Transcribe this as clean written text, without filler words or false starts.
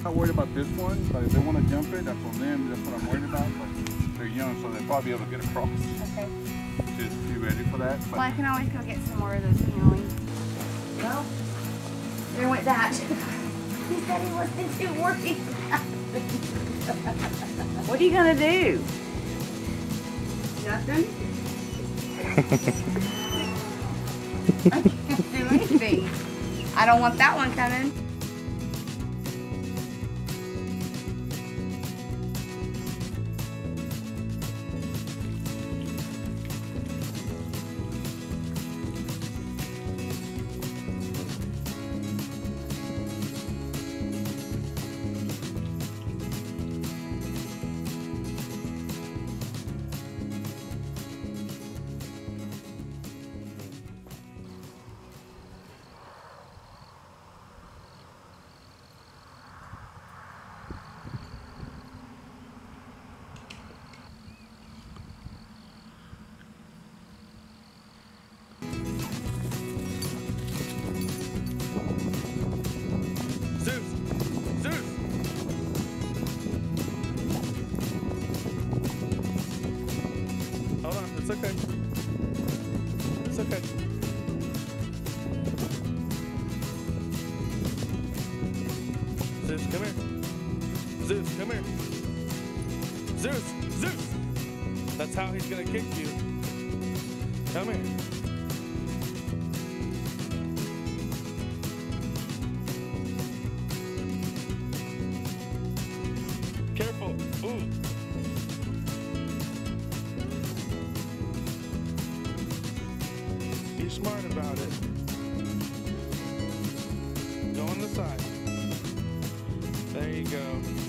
not worried about this one, but if they want to jump it, that's on them. That's what I'm worried about. But they're young, so they'll probably be able to get across. Okay. Just be ready for that. But Well, I can always go get some more of those peonies. Well, there went that. He said he wasn't too worried. What are you gonna do? Nothing. I can't do anything. I don't want that one coming. It's okay. It's okay. Zeus, come here. Zeus, come here. Zeus, Zeus! That's how he's gonna kick you. Come here. Careful. Ooh. Be smart about it. Go on the side. There you go.